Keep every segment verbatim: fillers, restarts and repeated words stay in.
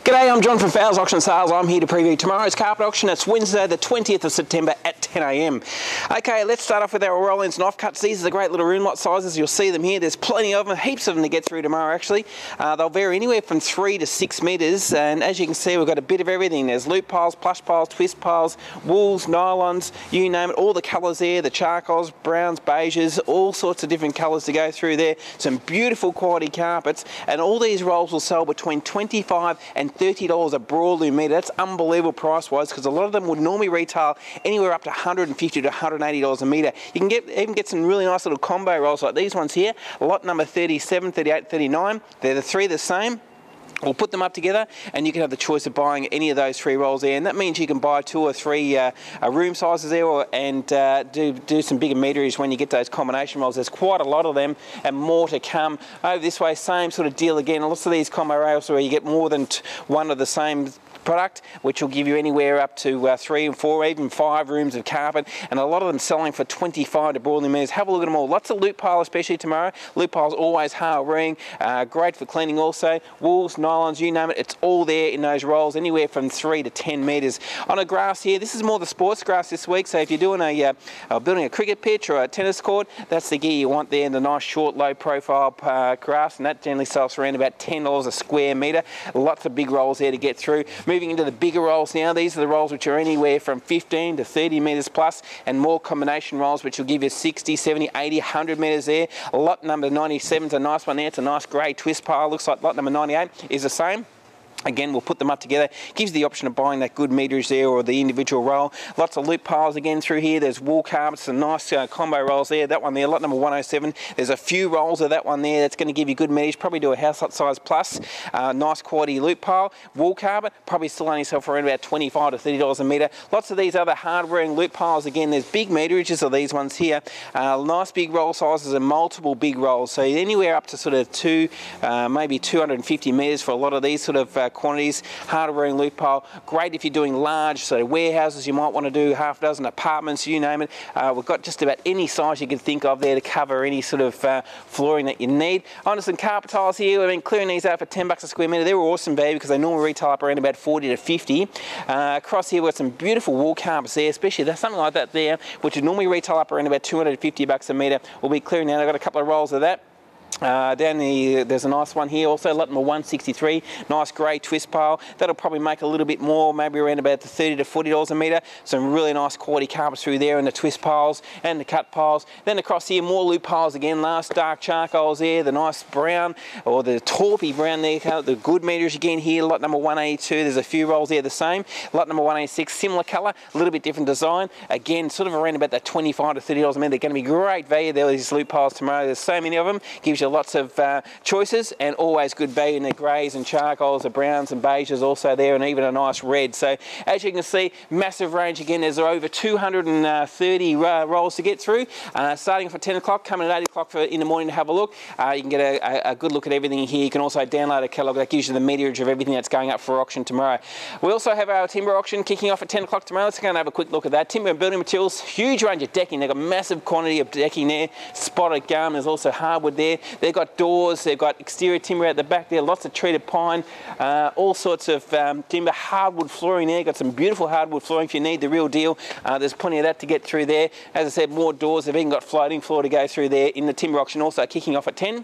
G'day, I'm John from Fowles Auction Sales. I'm here to preview tomorrow's carpet auction. It's Wednesday the twentieth of September at ten A M. Okay, let's start off with our roll-ins and offcuts. These are the great little room lot sizes. You'll see them here. There's plenty of them, heaps of them to get through tomorrow actually. Uh, they'll vary anywhere from three to six metres, and as you can see we've got a bit of everything. There's loop piles, plush piles, twist piles, wools, nylons, you name it, all the colours there, the charcoals, browns, beiges, all sorts of different colours to go through there. Some beautiful quality carpets, and all these rolls will sell between twenty-five and thirty dollars a broadloom metre. That's unbelievable price wise, because a lot of them would normally retail anywhere up to one hundred fifty to one hundred eighty dollars a metre. You can get even get some really nice little combo rolls like these ones here. Lot number thirty-seven, thirty-eight, thirty-nine. They're the three the same. We'll put them up together and you can have the choice of buying any of those three rolls there, and that means you can buy two or three uh, uh, room sizes there, or, and uh, do, do some bigger meterage when you get those combination rolls. There's quite a lot of them and more to come. Over this way, same sort of deal again. Lots of these combo rolls where you get more than t one of the same product, which will give you anywhere up to uh, three and four, even five rooms of carpet, and a lot of them selling for twenty-five to broadloom metres. Have a look at them all. Lots of loop pile, especially tomorrow. Loop piles always hard wearing, uh, great for cleaning also. Wools, nylons, you name it, it's all there in those rolls, anywhere from three to ten metres. On a grass here, this is more the sports grass this week, so if you're doing a, uh, uh, building a cricket pitch or a tennis court, that's the gear you want there, the nice short, low profile uh, grass, and that generally sells for around about ten dollars a square metre. Lots of big rolls there to get through. Moving into the bigger rolls now, these are the rolls which are anywhere from fifteen to thirty metres plus, and more combination rolls which will give you sixty, seventy, eighty, one hundred metres there. Lot number ninety-seven is a nice one there. It's a nice grey twist pile. Looks like lot number ninety-eight is the same. Again, we'll put them up together. Gives you the option of buying that good meterage there or the individual roll. Lots of loop piles again through here. There's wool carpets, some nice uh, combo rolls there. That one there, lot number one oh seven. There's a few rolls of that one there that's going to give you good meterage. Probably do a house lot size plus. Uh, nice quality loop pile. Wool carpet, probably still only sell for around about twenty-five to thirty dollars a metre. Lots of these other hard wearing loop piles. Again, there's big meterages of these ones here. Uh, nice big roll sizes and multiple big rolls. So anywhere up to sort of two, uh, maybe two hundred fifty metres for a lot of these sort of uh, quantities. Hard wearing loop pile, great if you're doing large, so warehouses, you might want to do half a dozen apartments, you name it. Uh, we've got just about any size you can think of there to cover any sort of uh, flooring that you need. On to some carpet tiles here. We've been clearing these out for ten bucks a square metre. They're awesome value because they normally retail up around about forty to fifty. Uh, across here we've got some beautiful wall carpets there, especially there's something like that there, which would normally retail up around about two hundred fifty bucks a metre. We'll be clearing out. I've got a couple of rolls of that. Uh, down the, there's a nice one here also, lot number one sixty-three, nice grey twist pile. That'll probably make a little bit more, maybe around about the thirty to forty dollars a metre. Some really nice quality carpets through there, and the twist piles and the cut piles. Then across here, more loop piles again, last dark charcoals there, the nice brown or the taupey brown there, the good meters again here, lot number one eighty-two. There's a few rolls there the same. Lot number one eighty-six, similar colour, a little bit different design. Again, sort of around about that twenty-five to thirty dollars a metre. They're going to be great value there, these loop piles tomorrow. There's so many of them, gives you lots of uh, choices, and always good value in their greys and charcoals, the browns and beiges also there, and even a nice red. So as you can see, massive range again. There's over two hundred thirty uh, rolls to get through, uh, starting for ten o'clock, coming at eight o'clock for in the morning to have a look. Uh, you can get a, a, a good look at everything here. You can also download a catalogue that gives you the meterage of everything that's going up for auction tomorrow. We also have our timber auction kicking off at ten o'clock tomorrow. Let's go and have a quick look at that. Timber and building materials, huge range of decking. They've got massive quantity of decking there, spotted gum. There's also hardwood there. They've got doors. They've got exterior timber at the back there, lots of treated pine, uh, all sorts of um, timber, hardwood flooring there. Got some beautiful hardwood flooring if you need the real deal. Uh, there's plenty of that to get through there. As I said, more doors. They've even got floating floor to go through there in the timber auction, also kicking off at ten.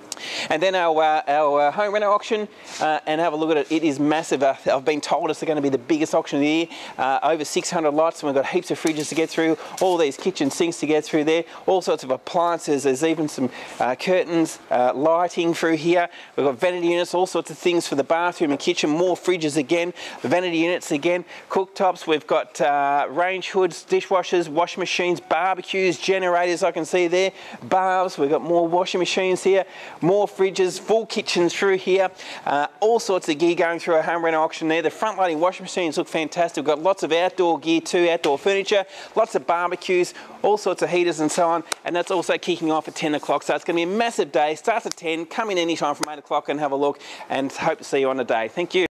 And then our, uh, our uh, home renter auction, uh, and have a look at it. It is massive. Uh, I've been told it's going to be the biggest auction of the year. Uh, over six hundred lots, and we've got heaps of fridges to get through, all these kitchen sinks to get through there, all sorts of appliances. There's even some uh, curtains, uh, lighting through here. We've got vanity units, all sorts of things for the bathroom and kitchen, more fridges again, vanity units again, cooktops. We've got uh, range hoods, dishwashers, washing machines, barbecues, generators I can see there, barbs. We've got more washing machines here, more fridges, full kitchens through here, uh, all sorts of gear going through our home renter auction there. The front loading washing machines look fantastic. We've got lots of outdoor gear too, outdoor furniture, lots of barbecues, all sorts of heaters and so on, and that's also kicking off at ten o'clock. So it's going to be a massive day. Starts at ten, come in anytime from eight o'clock and have a look, and hope to see you on the day. Thank you.